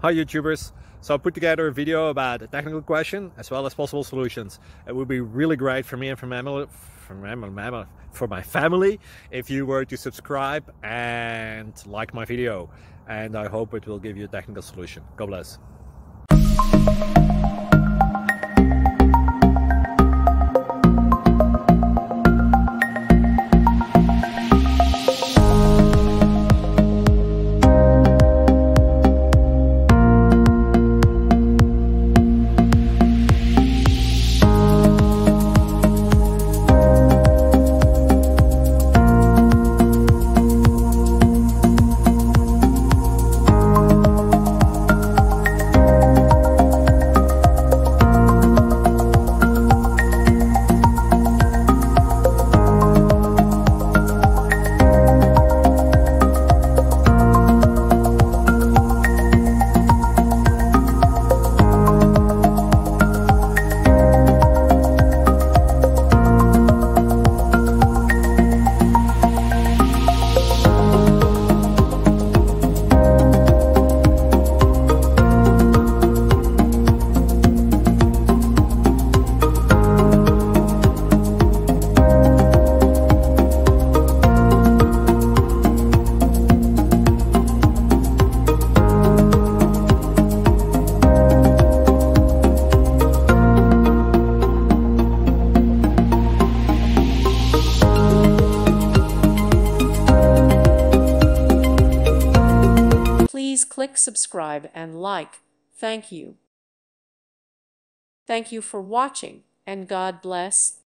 Hi YouTubers! So I put together a video about a technical question as well as possible solutions. It would be really great for me and for my family if you were to subscribe and like my video, and I hope it will give you a technical solution. God bless. Please click subscribe and like. Thank you. Thank you for watching, and God bless.